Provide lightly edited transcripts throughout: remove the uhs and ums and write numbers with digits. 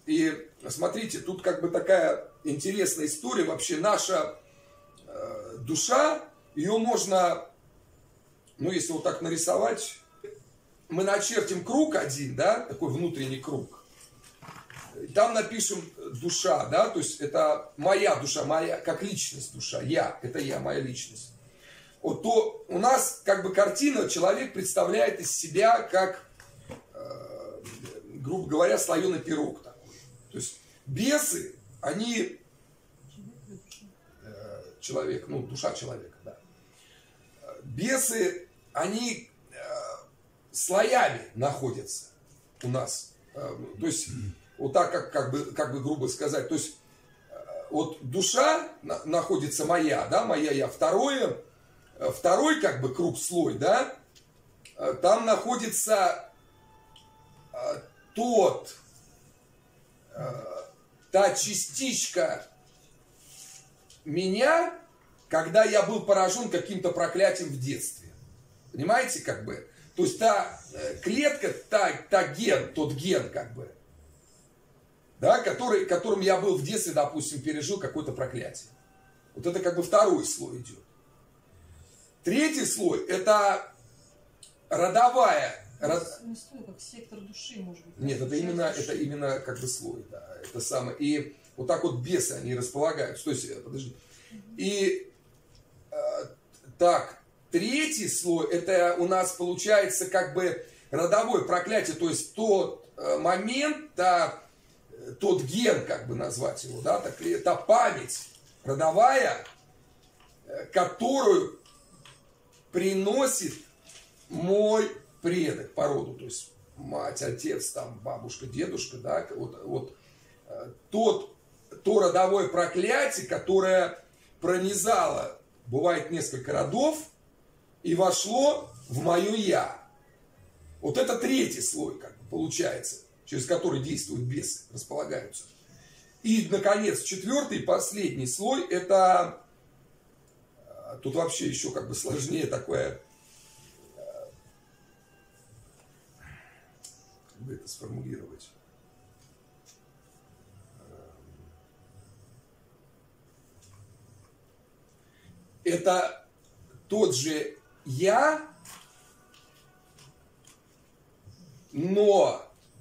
И смотрите, тут как бы такая интересная история. Вообще наша душа, ее можно, ну если вот так нарисовать, мы начертим круг один, да, такой внутренний круг. Там напишем душа, да, то есть это моя душа, моя как личность душа, я, это я, моя личность. Вот то у нас как бы картина, человек представляет из себя как, грубо говоря, слоеный пирог такой. То есть бесы, они, человек, ну душа человека, да. Бесы, они слоями находятся у нас. То есть вот так, как бы грубо сказать. То есть вот душа находится моя, да, моя я. Второй как бы круг, слой, да, там находится та частичка меня, когда я был поражен каким-то проклятием в детстве. Понимаете, как бы? То есть та клетка, тот ген, как бы, да, которым я был в детстве, допустим, пережил какое-то проклятие. Вот это как бы второй слой идет. Третий слой – это родовая. Не слой, как сектор души, может быть. Нет, это именно как бы слой, да. Это самое. И вот так вот бесы, они располагаются. То есть, подожди. И так, третий слой – это у нас получается как бы родовое проклятие, то есть тот момент, тот ген, как бы назвать его, да, та память родовая, которую приносит мой предок по роду, то есть мать, отец, там, бабушка, дедушка, да, то родовое проклятие, которое пронизало, бывает, несколько родов и вошло в мое я. Вот это третий слой, как бы, получается, через который действуют бесы, располагаются. И, наконец, четвертый, последний слой, это тут вообще еще как бы сложнее такое, как бы это сформулировать. Это тот же я, но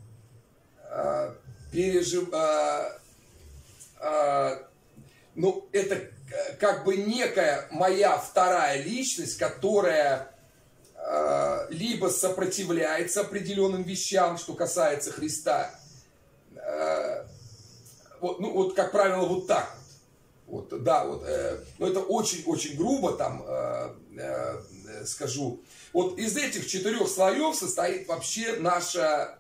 ну, это как бы некая моя вторая личность, которая либо сопротивляется определенным вещам, что касается Христа, вот как правило, вот так вот. Вот, да, вот, но это очень-очень грубо там скажу. Вот из этих 4 слоев состоит вообще наша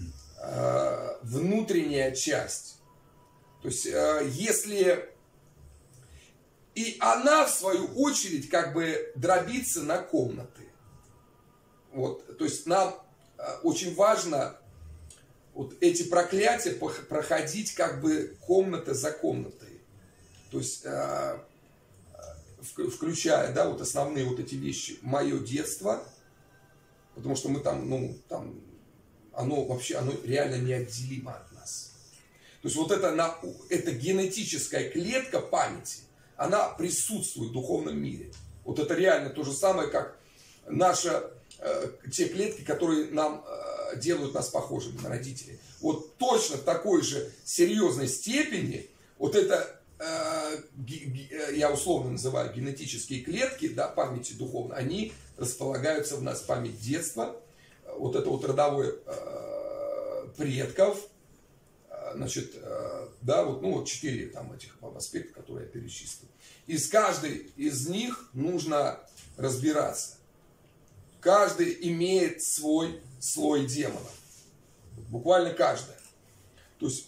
внутренняя часть. То есть, если... И она, в свою очередь, как бы дробится на комнаты. Вот, то есть, нам очень важно вот эти проклятия проходить как бы комната за комнатой. То есть, включая, да, вот основные вот эти вещи. Мое детство, потому что мы там, ну, там, оно реально неотделимо от нас. То есть, вот это генетическая клетка памяти, она присутствует в духовном мире. Вот это реально то же самое, как те клетки, которые делают нас похожими на родителей. Вот точно в такой же серьезной степени вот это, я условно называю генетические клетки, да, памяти духовной, они располагаются в нас, память детства, вот это вот родовое предков, значит, да, вот, ну, вот 4 там этих аспекта, которые я перечислил. И с каждой из них нужно разбираться. Каждый имеет свой слой демонов. Буквально каждая. То есть,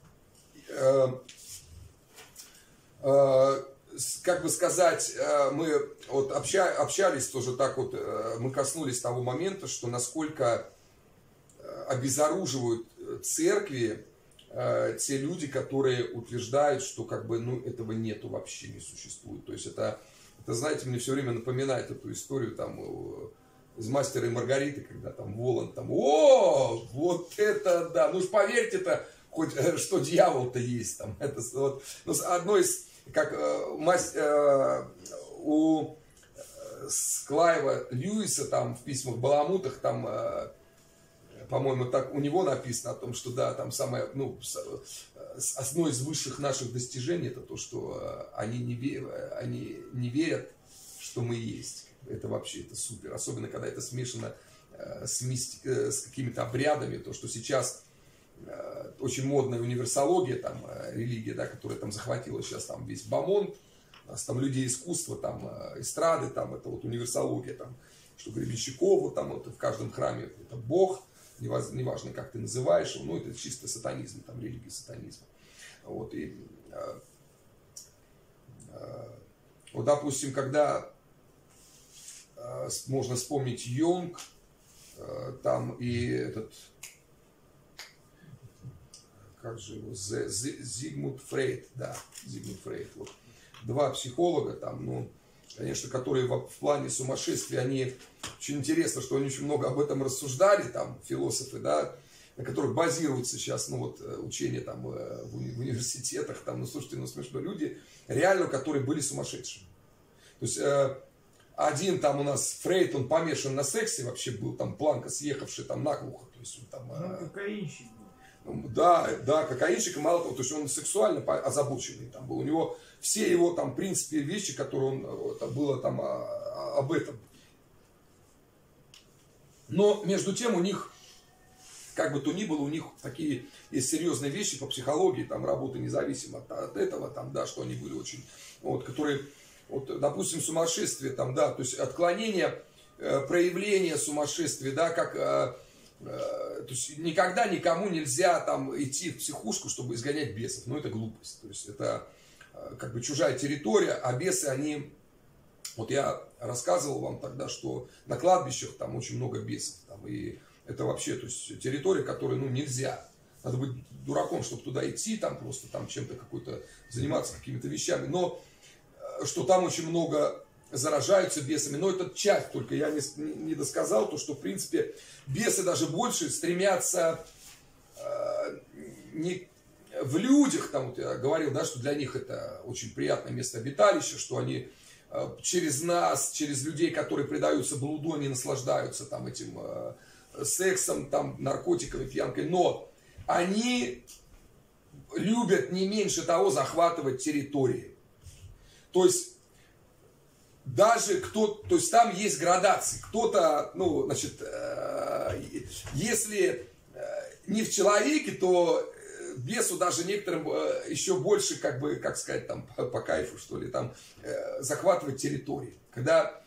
как бы сказать, мы вот общались тоже так вот, мы коснулись того момента, что насколько обезоруживают церкви те люди, которые утверждают, что как бы, ну, этого нету, вообще не существует. То есть это, знаете, мне все время напоминает эту историю там из «Мастера и Маргариты», когда там Воланд там, о, вот это да, ну уж поверьте, это хоть что дьявол-то есть там. Это вот, ну, одно из, как у Клайва Льюиса там в письмах Баламутах, там, по-моему, так у него написано о том, что да, там самое, ну, одно из высших наших достижений это то, что они не верят, что мы есть. Это вообще это супер. Особенно, когда это смешано с какими-то обрядами, то, что сейчас очень модная универсалогия, там, религия, да, которая там захватила сейчас там весь бомонд, у нас там людей искусства, там, эстрады, там, это вот универсалогия, там, что Гребенщикова, там, вот в каждом храме это Бог, неважно, как ты называешь его, ну, это чисто сатанизм, там, религия сатанизма. Вот, и, вот, допустим, когда можно вспомнить Йонг, там, и этот, как же его, Зигмунд Фрейд, да, Зигмунд Фрейд, вот, два психолога, там, ну, конечно, которые в плане сумасшествия, они, очень интересно, что они очень много об этом рассуждали, там, философы, да, на которых базируется сейчас, ну, вот, учение там в университетах, там, ну, слушайте, ну, смешно, люди, реально, которые были сумасшедшими. То есть, один там у нас, Фрейд, он помешан на сексе, вообще был там планка съехавший там наглухо, то есть, он там... Ну, кокаинщик был. Да, да, кокаинщик, и мало того, то есть, он сексуально озабоченный там был, у него все его там, в принципе, вещи, которые он, это было там об этом. Но, между тем, у них, как бы то ни было, у них такие есть серьезные вещи по психологии, там, работы независимо от этого, там, да, что они были очень, вот, которые, вот, допустим, сумасшествие, там, да, то есть, отклонение, проявление сумасшествия, да, как, то есть, никогда никому нельзя, там, идти в психушку, чтобы изгонять бесов, ну, это глупость, то есть, это, как бы, чужая территория, а бесы, они, вот я рассказывал вам тогда, что на кладбищах там очень много бесов, там, и это вообще, то есть, территория, которой, ну, нельзя. Надо быть дураком, чтобы туда идти, там просто там чем-то какой-то заниматься какими-то вещами. Но что там очень много заражаются бесами. Но это часть только, я не досказал, то, что, в принципе, бесы даже больше стремятся не в людях, там, вот я говорил, да, что для них это очень приятное место обиталища, что они через нас, через людей, которые предаются блуду, они наслаждаются там этим сексом, там, наркотиками, пьянкой, но они любят не меньше того захватывать территории. То есть, даже кто-то, то есть там есть градации. Кто-то, ну, значит, если не в человеке, то бесу даже некоторым еще больше, как бы, как сказать, там, по кайфу, что ли, там, захватывать территории. Когда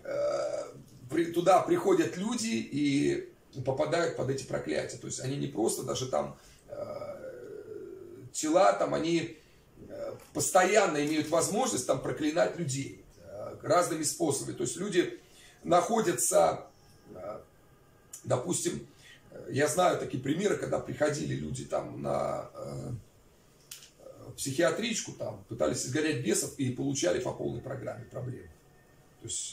туда приходят люди и попадают под эти проклятия. То есть они не просто даже там тела, там они постоянно имеют возможность там проклинать людей разными способами. То есть люди находятся, допустим, я знаю такие примеры, когда приходили люди там на психиатричку, там пытались изгонять бесов и получали по полной программе проблемы. То есть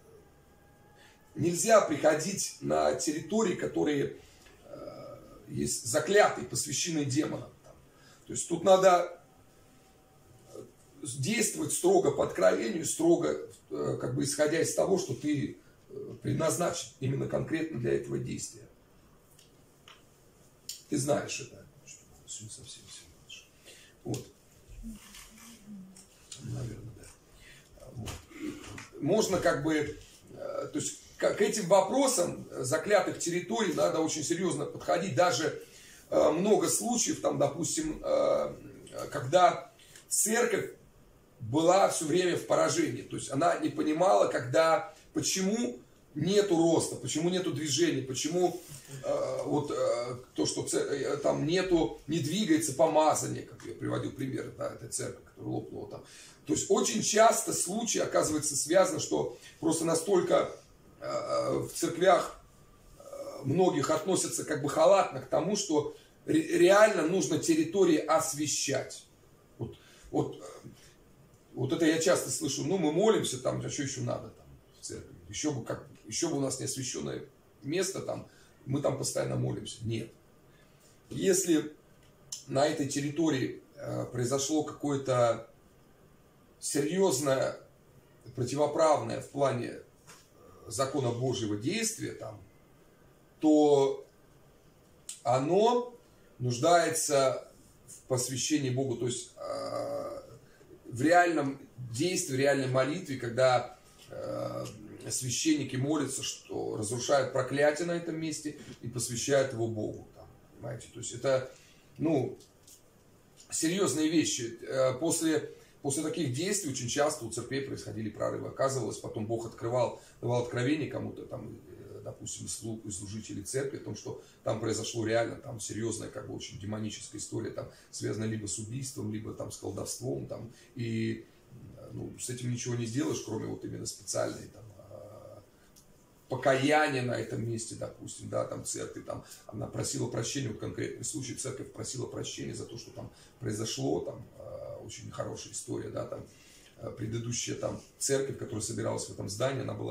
нельзя приходить на территории, которые есть заклятые, посвященные демонам. Там. То есть тут надо действовать строго по откровению, строго, как бы исходя из того, что ты предназначен именно конкретно для этого действия. Ты знаешь это. Сегодня совсем все. Вот. Наверное, да. Вот. Можно как бы, то есть к этим вопросам заклятых территорий надо очень серьезно подходить. Даже много случаев, там, допустим, когда церковь была все время в поражении. То есть она не понимала, почему нету роста, почему нету движения, почему то, что там не двигается помазание, как я приводил пример, да, этой церкви, которая лопнула там. То есть очень часто случаи, оказывается, связаны, что просто настолько в церквях многих относятся как бы халатно к тому, что реально нужно территории освещать. Вот это я часто слышу, ну мы молимся там, а что еще надо там в церкви? Еще бы у нас не освященное место там, мы там постоянно молимся. Нет. Если на этой территории произошло какое-то серьезное противоправное в плане закона Божьего действия, там, то оно нуждается в посвящении Богу, то есть в реальном действии, в реальной молитве, когда священники молятся, что разрушают проклятие на этом месте и посвящают его Богу. Там, понимаете? То есть это, ну, серьезные вещи. После таких действий очень часто у церквей происходили прорывы. Оказывалось, потом Бог давал откровение кому-то, там, допустим, из служителей церкви, о том, что там произошло реально там серьезная, как бы очень демоническая история, там, связанная либо с убийством, либо там с колдовством, там, и ну, с этим ничего не сделаешь, кроме вот именно специальной там, покаяния на этом месте, допустим, да, там церковь, там, она просила прощения, вот конкретный случай, церковь просила прощения за то, что там произошло, там, очень хорошая история, да, там, предыдущая там церковь, которая собиралась в этом здании, она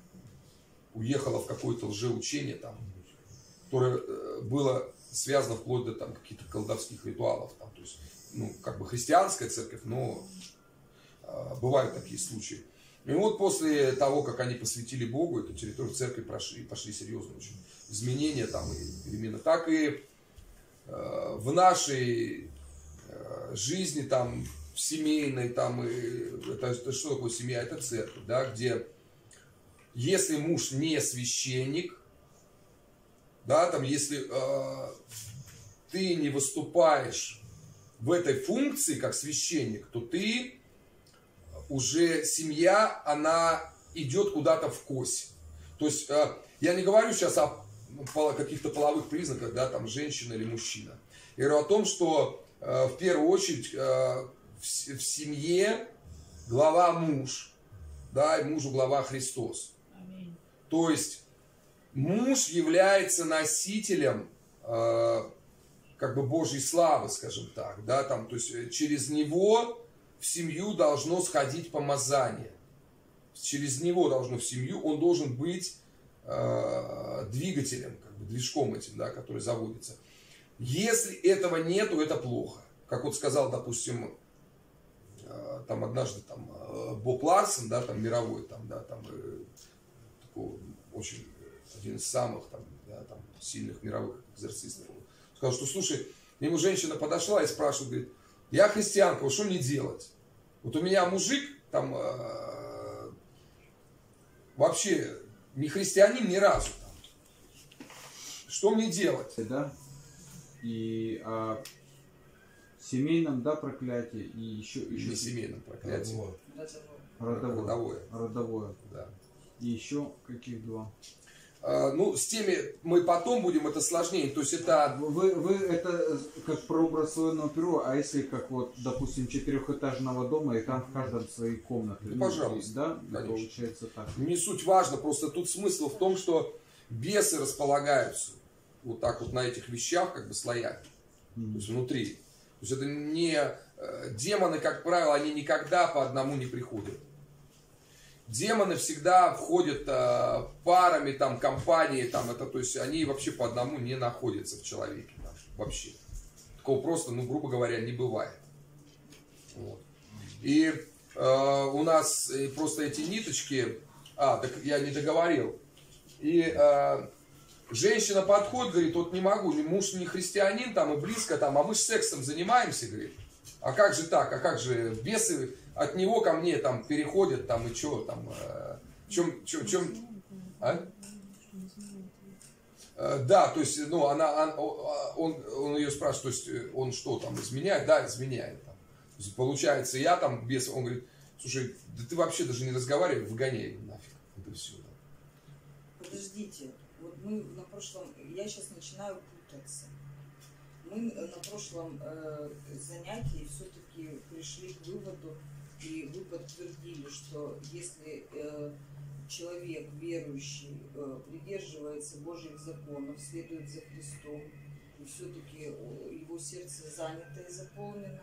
уехала в какое-то лжеучение, там, которое было связано вплоть до там каких-то колдовских ритуалов, там, то есть, ну, как бы христианская церковь, но бывают такие случаи. И вот после того, как они посвятили Богу, эту территорию церкви пошли серьезные очень изменения там и перемены. Так и в нашей жизни, там, в семейной, там, это что такое семья? Это церковь, да, где если муж не священник, да, там, если ты не выступаешь в этой функции как священник, то ты уже семья, она идет куда-то в кость. То есть я не говорю сейчас о каких-то половых признаках, да, там женщина или мужчина. Я говорю о том, что в первую очередь в семье глава муж, да, и мужу глава Христос. Аминь. То есть муж является носителем как бы Божьей славы, скажем так, да, там, то есть через него в семью должно сходить помазание. Через него должно в семью, он должен быть двигателем, как бы движком этим, да, который заводится. Если этого нету, это плохо. Как вот сказал, допустим, там однажды там, Боб Ларсон, да, там мировой, там, да, там, такой, очень один из самых там, да, там, сильных мировых экзорцистов, сказал, что, слушай, к нему женщина подошла и спрашивает, говорит, я христианка, вот что мне делать? Вот у меня мужик там вообще не христианин ни разу. Там. Что мне делать? Да. И о семейном, да, проклятии, и еще не семейном проклятии. Родовое. Да. И еще каких два? Ну, с теми мы потом будем, это сложнее. То есть это... Вы это как прообраз своего перо, а если как вот, допустим, четырехэтажного дома, и там в каждом свои комнаты. Ну, пожалуйста. Да, конечно. Получается так. Не суть важно, просто тут смысл в том, что бесы располагаются вот так вот на этих вещах, как бы слоями. То есть внутри. То есть это не... Демоны, как правило, они никогда по одному не приходят. Демоны всегда входят парами, там, компанией, там, это, то есть они вообще по одному не находятся в человеке. Там, вообще. Такого просто, ну, грубо говоря, не бывает. Вот. И у нас просто эти ниточки... так я не договорил. И женщина подходит, говорит, вот не могу, муж не христианин, там, и близко, там, а мы же сексом занимаемся, говорит. А как же так? А как же бесы от него ко мне там переходят, там, и что там, чем, а? Да, то есть, ну, он ее спрашивает, то есть, он что там, изменяет? Да, изменяет. Там. То есть, получается, я там бес, он говорит, слушай, да ты вообще даже не разговаривай, выгоняй его нафиг. Это все. Подождите, вот мы на прошлом, я сейчас начинаю путаться. Мы на прошлом занятии все-таки пришли к выводу, и вы подтвердили, что если человек верующий придерживается Божьих законов, следует за Христом, и все-таки его сердце занято и заполнено,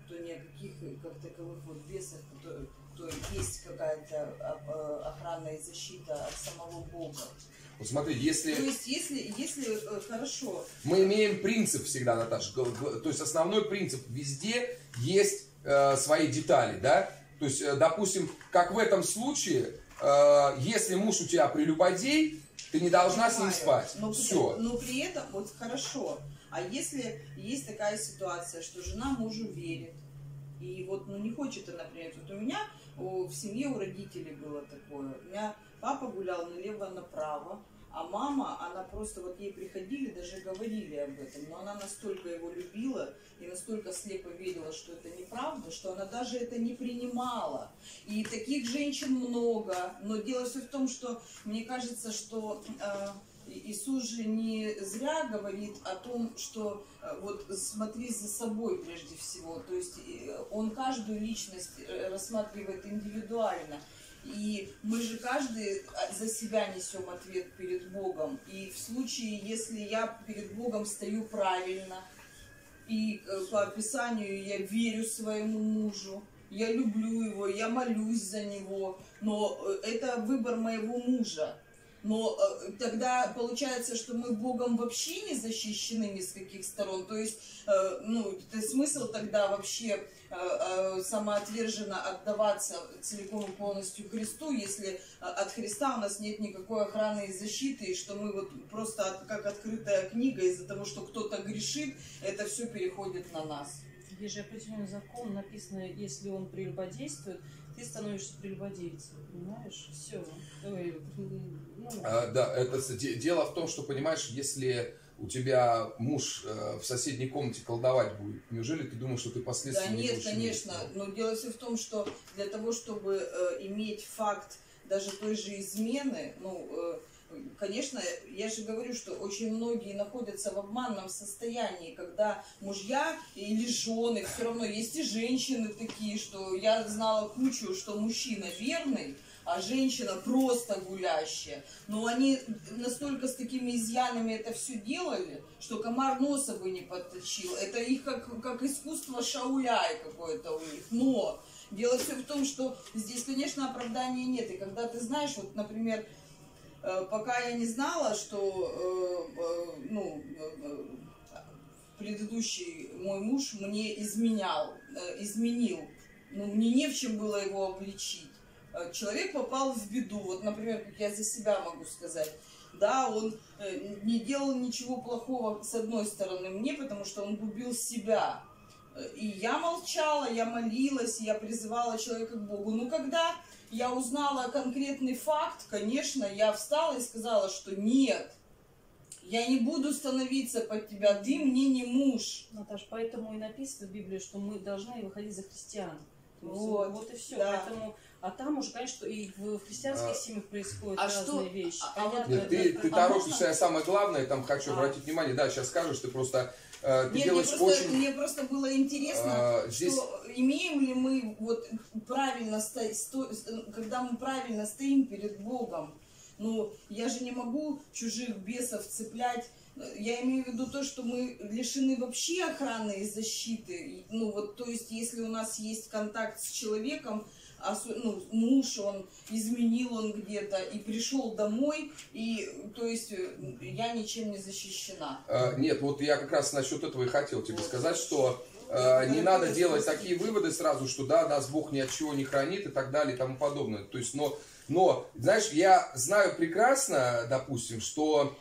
то ни о каких как таковых вот бесах, то есть какая-то охрана и защита от самого Бога. Вот смотри, если... То есть, если хорошо. Мы имеем принцип всегда, Наташа, то есть основной принцип, везде есть свои детали, да? То есть, допустим, как в этом случае, если муж у тебя прелюбодей, ты не должна с ним спать. Все. Но при этом, вот хорошо, а если есть такая ситуация, что жена мужу верит, и вот не хочет она, например, вот у меня в семье у родителей было такое, у меня папа гулял налево-направо, а мама, она просто, вот ей приходили, даже говорили об этом, но она настолько его любила и настолько слепо верила, что это неправда, что она даже это не принимала. И таких женщин много, но дело все в том, что мне кажется, что Иисус же не зря говорит о том, что вот смотри за собой прежде всего, то есть он каждую личность рассматривает индивидуально. И мы же каждый за себя несем ответ перед Богом. И в случае, если я перед Богом стою правильно, и по Писанию я верю своему мужу, я люблю его, я молюсь за него, но это выбор моего мужа. Но тогда получается, что мы Богом вообще не защищены ни с каких сторон. То есть, смысл тогда вообще самоотверженно отдаваться целиком и полностью Христу, если от Христа у нас нет никакой охраны и защиты, и что мы вот просто как открытая книга, из-за того, что кто-то грешит, это все переходит на нас. Есть же определенный закон, написано, если он прелюбодействует, ты становишься прелюбодейцем, понимаешь? Все. Да, это дело в том, что, понимаешь, если у тебя муж в соседней комнате колдовать будет, неужели ты думаешь, что ты последствия не будешь? Да нет, конечно, но дело все в том, что для того, чтобы иметь факт даже той же измены, конечно, я же говорю, что очень многие находятся в обманном состоянии, когда мужья или жены, все равно есть и женщины такие, что я знала кучу, что мужчина верный, а женщина просто гулящая. Но они настолько с такими изъянами это все делали, что комар носа бы не подточил. Это их как искусство шауляй какое-то у них. Но дело все в том, что здесь, конечно, оправдания нет. И когда ты знаешь, вот, например, пока я не знала, что предыдущий мой муж мне изменил, мне не в чем было его обличить. Человек попал в беду, вот, например, как я за себя могу сказать. Да, он не делал ничего плохого с одной стороны мне, потому что он губил себя. И я молчала, я молилась, я призывала человека к Богу. Но когда я узнала конкретный факт, конечно, я встала и сказала, что нет, я не буду становиться под тебя, ты мне не муж. Наташ, поэтому и написано в Библии, что мы должны выходить за христиан. Вот и все. Да. Поэтому, а там уже, конечно, и в христианских семьях происходят разные вещи. Нет, ты торопишься, я самое главное, там хочу обратить внимание, да, сейчас скажешь, ты просто... Мне просто было интересно, что имеем ли мы вот правильно когда мы правильно стоим перед Богом. Я же не могу чужих бесов цеплять. Я имею в виду то, что мы лишены вообще охраны и защиты. То есть, если у нас есть контакт с человеком, муж, он изменил, он где-то и пришел домой, и, то есть, я ничем не защищена. Нет, вот я как раз насчет этого и хотел тебе сказать, что не надо делать такие выводы сразу, что да, нас Бог ни от чего не хранит и так далее и тому подобное. То есть, но знаешь, я знаю прекрасно, допустим, что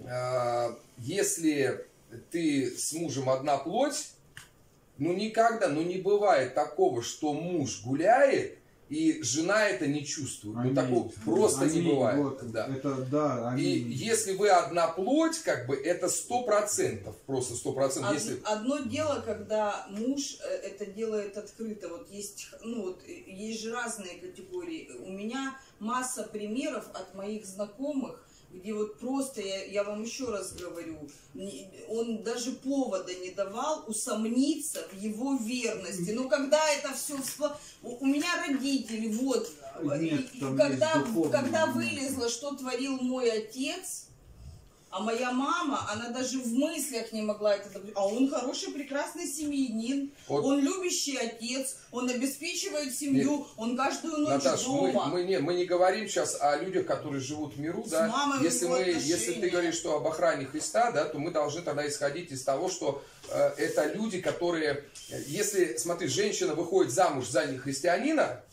если ты с мужем одна плоть, никогда, не бывает такого, что муж гуляет, и жена это не чувствует. Такого просто не бывает. Вот, да. Это, да, и если вы одна плоть, это 100%, просто 100%. Если... Одно дело, когда муж это делает открыто. Есть же разные категории. У меня масса примеров от моих знакомых, где вот просто, я вам еще раз говорю, он даже повода не давал усомниться в его верности. Но когда это все у меня родители, Нет, когда вылезло, что творил мой отец, А моя мама, она даже в мыслях не могла это допустить. А он хороший, прекрасный семьянин, Вот. он любящий отец, он обеспечивает семью, Нет. он каждую ночь Наташ, дома. мы не говорим сейчас о людях, которые живут в миру, С да. мамой у Если него если ты отношения. говоришь, что об охране Христа, да, то мы должны тогда исходить из того, что это люди, которые, если, смотри, женщина выходит замуж за нехристианина,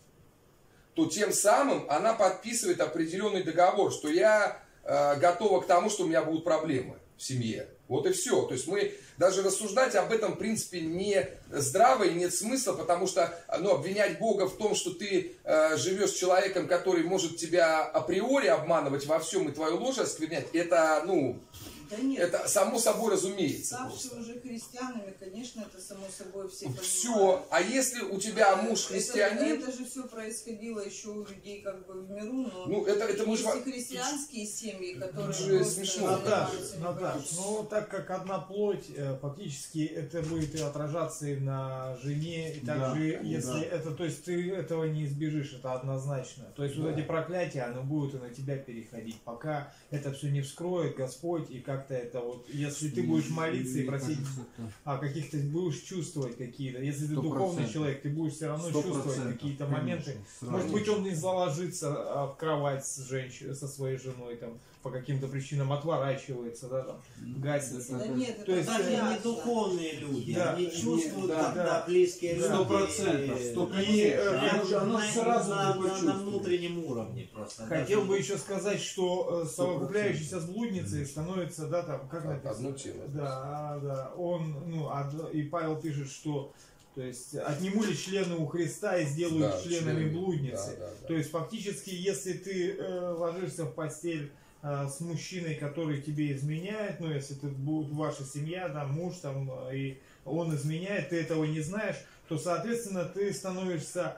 то тем самым она подписывает определенный договор, что я готова к тому, что у меня будут проблемы в семье. Вот и все. То есть мы даже рассуждать об этом, в принципе, не здраво и нет смысла, потому что обвинять Бога в том, что ты живешь с человеком, который может тебя априори обманывать во всем и твою ложь осквернять, это, Да нет, это само собой разумеется. ставшие уже христианами, конечно, это само собой все понимают. Все. А если у тебя муж христианин, Это же все происходило еще у людей как бы в миру, но ну это мы есть же... и христианские семьи, которые же просто смешно. занимаются Наташ, ну так как одна плоть, фактически это будет и отражаться и на жене, и также, Да, если да. это, то есть ты этого не избежишь, это однозначно. То есть вот Да. эти проклятия, оно будет и на тебя переходить, пока это все не вскроет Господь, и как-то это вот, если ты будешь молиться и Мне просить кажется, это о каких-то, будешь чувствовать какие-то, если ты 100%. духовный человек, ты будешь все равно 100%, чувствовать какие-то конечно, моменты. сразу. Может быть, он не заложится в кровать с женщиной, со своей женой, там, по каким-то причинам отворачивается, да, там, гасится. Да нет, это То есть, Даже понятно. не духовные люди, Да. они чувствуют, Да, когда да. близкие люди. 100%, 100%. И, Оно на, сразу на, ты на почувствуешь. внутреннем уровне просто. Хотел Даже- бы еще сказать, что совокупляющийся с блудницей становится, да, там, как написано? Одно тело. Да, он, и Павел пишет, что, то есть, отниму ли члены у Христа и сделаю Да, членами члены. блудницы. Да. То есть, фактически, если ты ложишься в постель с мужчиной, который тебе изменяет, ну, если это будет ваша семья, там, муж, там, и он изменяет, ты этого не знаешь, то, соответственно, ты становишься,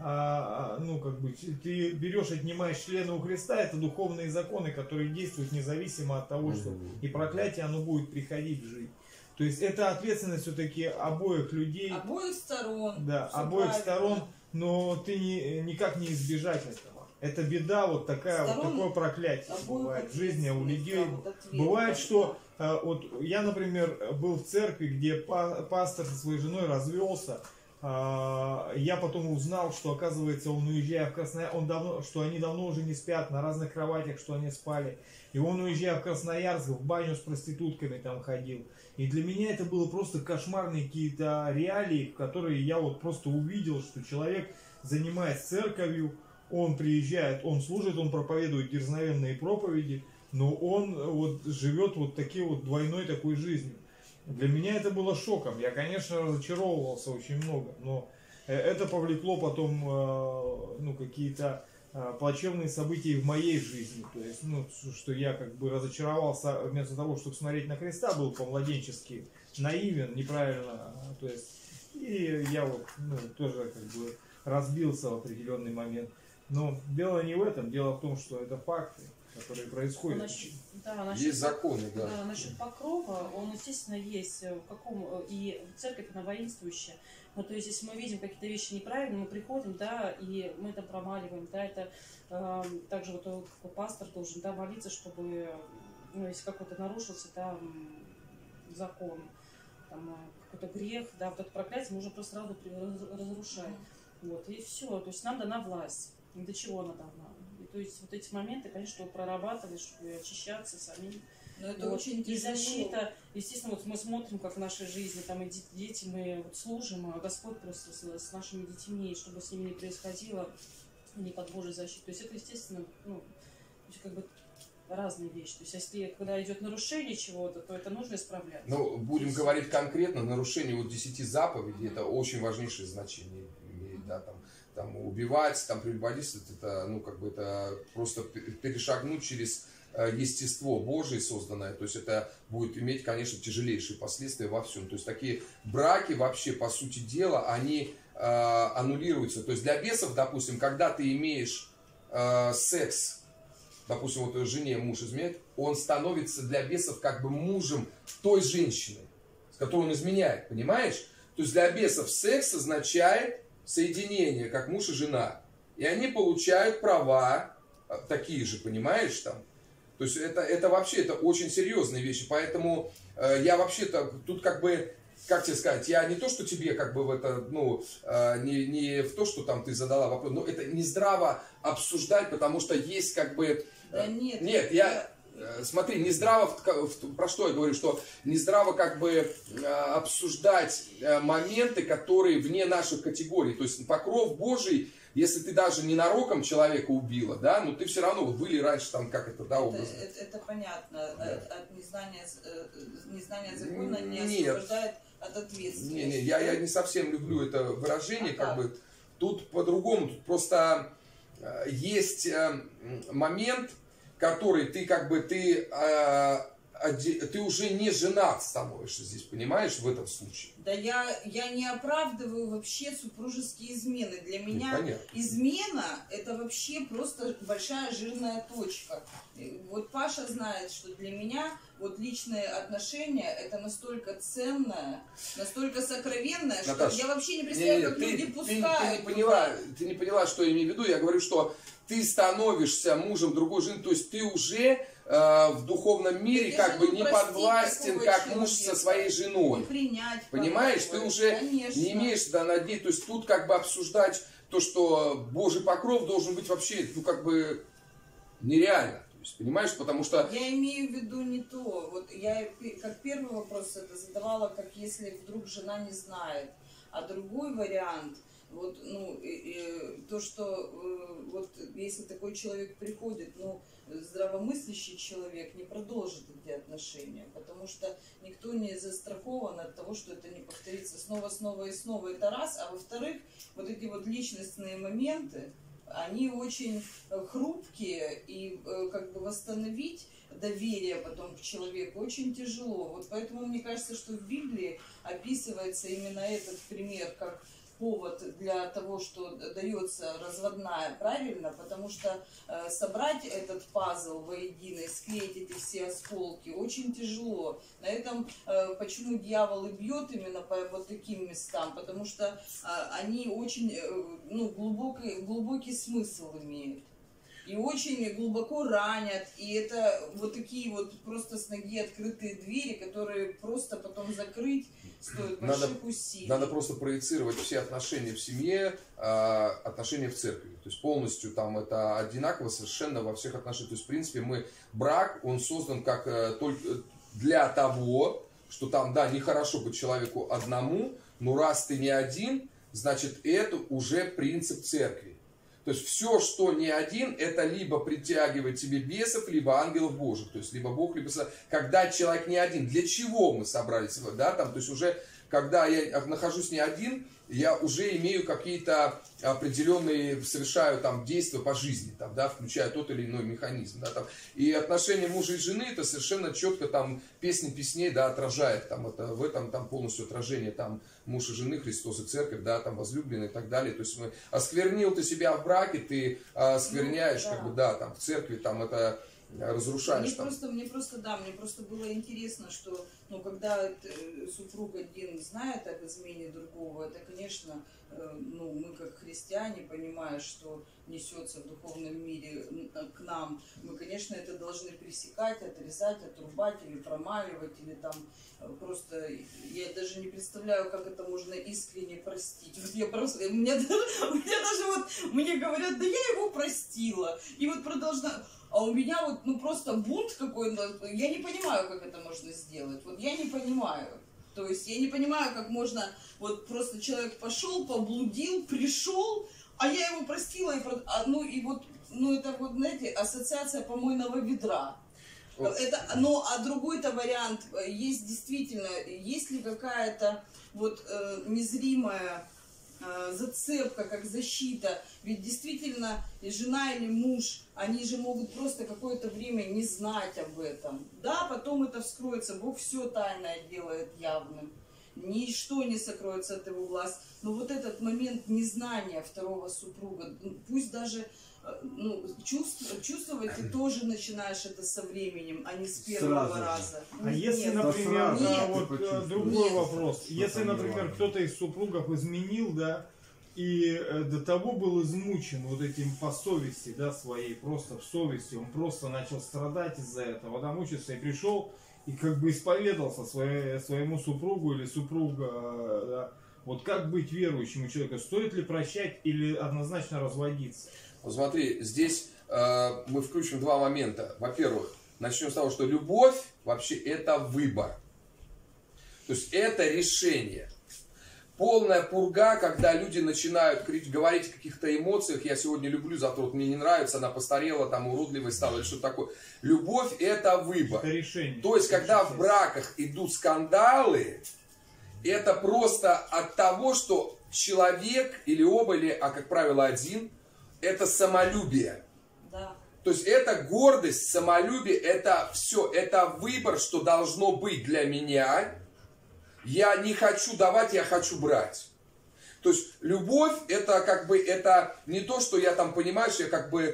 ты берешь, отнимаешь члена у Христа, это духовные законы, которые действуют независимо от того, что и проклятие, оно будет приходить в жизнь. То есть, это ответственность все-таки обоих людей. Обоих сторон. Да, Всё обоих правильно. сторон, но ты никак не избежать этого. Это беда, вот такая, вот Сторон такое проклятие Обоих бывает в жизни у ответственность, людей. да, вот ответ, Бывает, да. что вот я, например, был в церкви, где пастор со своей женой развелся. Я потом узнал, что, оказывается, он, уезжая в Красноярск, что они давно уже не спят на разных кроватях, что они спали. И он, уезжая в Красноярск, в баню с проститутками там ходил. И для меня это было просто кошмарные какие-то реалии, в которые я вот просто увидел, что человек занимается церковью, он приезжает, он служит, он проповедует дерзновенные проповеди, но он вот живет вот такой вот двойной такой жизнью. Для меня это было шоком. Я, конечно, разочаровывался очень много, но это повлекло потом какие-то плачевные события в моей жизни. То есть, что я как бы разочаровался, вместо того, чтобы смотреть на Христа, был по-младенчески наивен, неправильно. То есть, и я вот тоже как бы разбился в определенный момент. Но дело не в этом, дело в том, что это факты, которые происходят. Насчет Есть законы, да. насчет покрова, он, естественно, есть в каком и церковь, она воинствующая. Ну, то есть, если мы видим какие-то вещи неправильные, мы приходим, да, и мы это промаливаем, да, это также вот пастор должен, да, молиться, чтобы, если какой-то нарушился, да, закон, там, какой-то грех, да, вот это проклятие нужно просто сразу разрушать. Вот, и все. То есть нам дана власть. До чего она дана? И, то есть вот эти моменты, конечно, чтобы прорабатывать, чтобы очищаться самим. Но это Вот. очень И тяжело. защита, естественно, вот мы смотрим, как в нашей жизни, там и дети, мы вот служим, а Господь просто с нашими детьми, чтобы с ними не происходило, не под Божьей защитой. То есть это, естественно, то есть как бы разные вещи. То есть если когда идет нарушение чего-то, то это нужно исправлять. Ну, будем говорить конкретно, нарушение вот 10 заповедей, это очень важнейшее значение имеет, да, там убивать, там прелюбодействовать, это, это просто перешагнуть через естество Божие созданное, то есть это будет иметь, конечно, тяжелейшие последствия во всем. То есть такие браки вообще, по сути дела, они аннулируются. То есть для бесов, допустим, когда ты имеешь секс, допустим, вот жене муж изменяет, он становится для бесов как бы мужем той женщины, с которой он изменяет, понимаешь? То есть для бесов секс означает соединение, как муж и жена. И они получают права такие же, понимаешь, там. То есть это вообще это очень серьезные вещи. Поэтому я вообще-то тут как бы, как тебе сказать, я не то, что тебе как бы в это, ну, не в то, что там ты задала вопрос, но это не здраво обсуждать, потому что есть как бы... Да нет. Нет, смотри, не здраво, про что я говорю, что не здраво как бы обсуждать моменты, которые вне наших категорий. То есть покров Божий, если ты даже ненароком человека убила, да, но ты все равно, вот были раньше там, как это, да, образно. Это понятно. Да. От незнания закона не Нет. освобождает от ответственности. Не, я не совсем люблю это выражение, как бы, тут по-другому, тут просто есть момент, который ты как бы, ты уже не женат становишься здесь, понимаешь, в этом случае. Да я не оправдываю вообще супружеские измены. Для меня Понятно. измена это вообще просто большая жирная точка. Вот Паша знает, что для меня вот личные отношения это настолько ценное, настолько сокровенное, Наташа, что я вообще не представляю, как люди пускают. Ты не поняла, что я имею в виду. Я говорю, что ты становишься мужем другой жены, то есть ты уже в духовном мире как бы не подвластен, как муж со своей женой. Принять, понимаешь, ты уже конечно. не имеешь надеяться. То есть тут как бы обсуждать то, что Божий покров должен быть вообще, ну как бы нереально. То есть, понимаешь, потому что... Я имею в виду не то. Вот я как первый вопрос это задавала, как если вдруг жена не знает. А другой вариант, вот, ну, то, что вот если такой человек приходит, ну, здравомыслящий человек не продолжит эти отношения, потому что никто не застрахован от того, что это не повторится снова и снова. Это раз. А во-вторых, вот эти вот личностные моменты, они очень хрупкие, и как бы восстановить доверие потом к человеку очень тяжело. Вот поэтому мне кажется, что в Библии описывается именно этот пример как повод для того, что дается разводная, правильно, потому что собрать этот пазл воедино, склеить эти все осколки очень тяжело. На этом почему дьявол и бьет именно по вот таким местам, потому что они очень глубокий смысл имеют. И очень глубоко ранят, и это вот такие вот просто с ноги открытые двери, которые просто потом закрыть стоит больших усилий. Надо просто проецировать все отношения в семье, отношения в церкви. То есть полностью там это одинаково совершенно во всех отношениях. То есть в принципе брак, он создан как только для того, что там, да, нехорошо быть человеку одному, но раз ты не один, значит это уже принцип церкви. То есть все, что не один, это либо притягивает тебе бесов, либо ангелов Божьих. То есть либо Бог, либо... Когда человек не один, для чего мы собрались? Да, там, то есть уже, когда я нахожусь не один, я уже имею какие-то определенные, совершаю там действия по жизни, там, да, включая тот или иной механизм. Да, там. И отношения мужа и жены, это совершенно четко там песни песней, да, отражает. Там, это, в этом там полностью отражение там, муж и жены, Христос и церковь, да, там возлюбленные и так далее. То есть осквернил ты себя в браке, ты оскверняешь, как бы, да, там в церкви, там это разрушаешь. Мне просто было интересно, что, ну, когда супруг один знает об измене другого, это, конечно, ну, мы как христиане, понимая, что несется в духовном мире к нам, мы, конечно, это должны пресекать, отрезать, отрубать или промаливать, или там просто, я даже не представляю, как это можно искренне простить. Вот я просто, мне говорят, да я его простила, и вот продолжаю. А у меня вот, ну, просто бунт какой-то, я не понимаю, как это можно сделать. Вот я не понимаю. То есть я не понимаю, как можно, вот просто человек пошел, поблудил, пришел, а я его простила, это вот, знаете, ассоциация помойного ведра. Это, но, а другой-то вариант, есть действительно, есть ли какая-то вот незримая зацепка, как защита, ведь действительно жена или муж, они же могут просто какое-то время не знать об этом. Да, потом это вскроется, Бог все тайное делает явным, ничто не сокроется от его глаз. Но вот этот момент незнания второго супруга, пусть даже чувствовать ты тоже начинаешь это со временем, а не с первого раза. А если, например, другой вопрос. Если, например, кто-то из супругов изменил, да, И до того был измучен вот этим по совести, да, своей, просто в совести. Он просто начал страдать из-за этого, да, мучиться, и пришел и как бы исповедался своему супругу или супруга, да. Вот как быть верующему человеку? Стоит ли прощать или однозначно разводиться? Вот смотри, здесь мы включим два момента. Во-первых, начнем с того, что любовь вообще это выбор. То есть это решение. Полная пурга, когда люди начинают говорить о каких-то эмоциях. Я сегодня люблю, завтра вот мне не нравится, она постарела, там уродливой стала или что-то такое. Любовь это выбор. Это решение. То есть, когда в браках идут скандалы, это просто от того, что человек или оба, или, а как правило один, это самолюбие. Да. То есть это гордость, самолюбие, это все, это выбор, что должно быть для меня. Я не хочу давать, я хочу брать. То есть любовь это как бы это не то, что я там, понимаешь, я как бы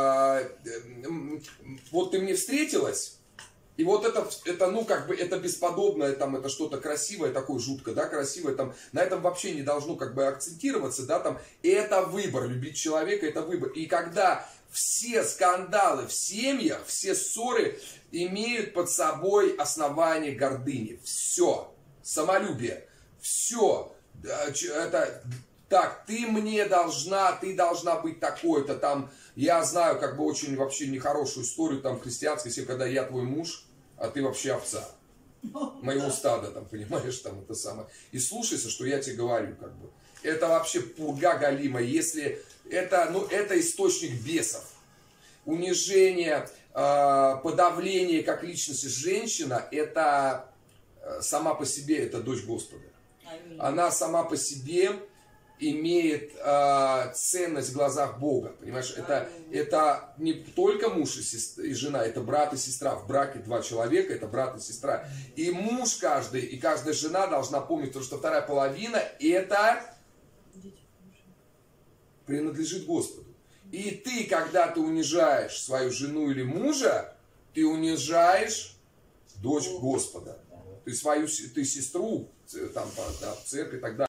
вот ты мне встретилась. И вот это, ну, как бы, это бесподобное, там, это что-то красивое, такое жутко, да, красивое, там, на этом вообще не должно, как бы, акцентироваться, да, там, и это выбор, любить человека, это выбор. И когда все скандалы в семьях, все ссоры имеют под собой основание гордыни, все, самолюбие, все, это... Так, ты мне должна, ты должна быть такой-то, там, я знаю, как бы, очень вообще нехорошую историю, там, христианской, когда я твой муж, а ты вообще овца моего стада, там, понимаешь, там, это самое. И слушайся, что я тебе говорю, как бы. Это вообще пурга галимая, если, это, ну, это источник бесов. Унижение, подавление как личности женщина, это сама по себе, это дочь Господа. Она сама по себе имеет ценность в глазах Бога, понимаешь, это не только муж и жена, это брат и сестра, в браке два человека, это брат и сестра, и муж каждый, и каждая жена должна помнить, что вторая половина это принадлежит Господу, и ты, когда ты унижаешь свою жену или мужа, ты унижаешь дочь Господа, ты свою, ты сестру, там, в церкви и так далее.